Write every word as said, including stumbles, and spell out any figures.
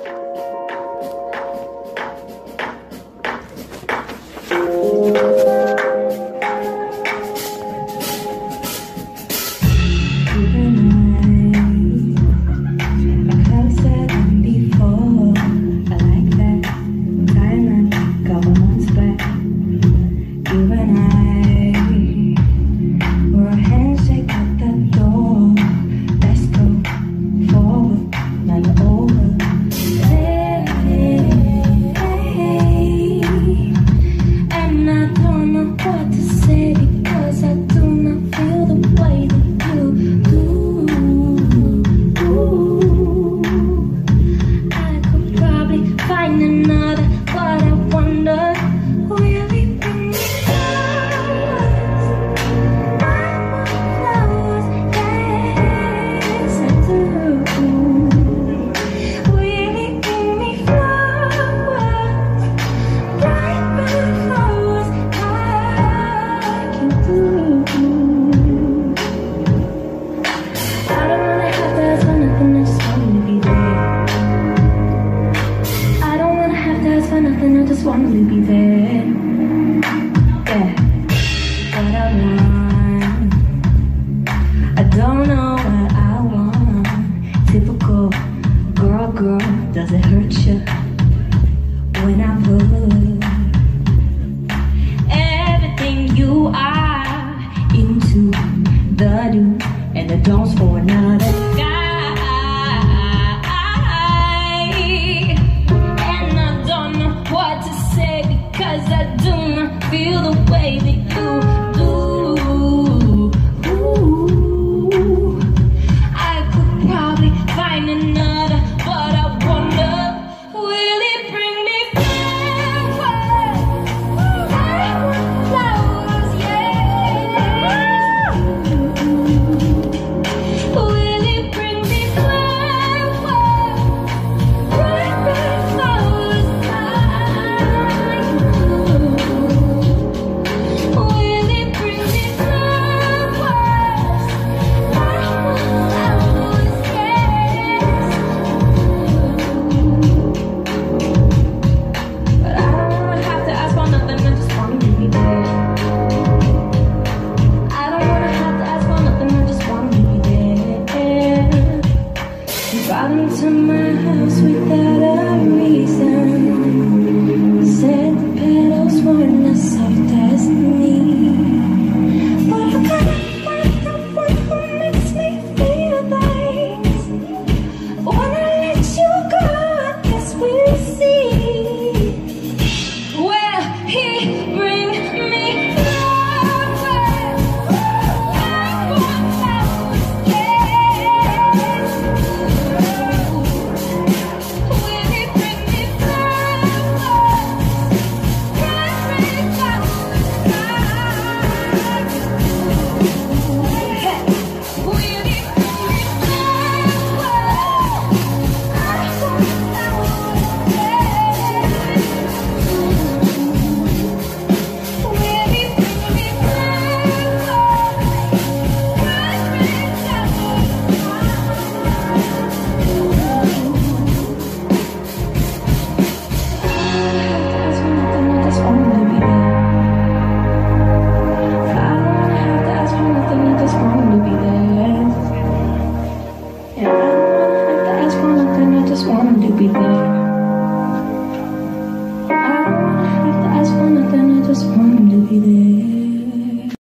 I just wanna be there. Yeah, what I want, I don't know what I want. Typical girl, girl, does it hurt you when I put everything you are into the do and the don'ts for another guy? Cause I do not feel the way that you do. Ooh, I could probably find another, but I wonder, will it bring me flowers? Flowers, yeah. Will it bring me flowers? Bright, bright flowers. Got into my house without a reason. Said the petals weren't as soft as me, but I gotta find the one who makes me feel things. When I let you go, I guess we'll see. Will he bring me flowers? Flowers, yeah. Just wanted to be there.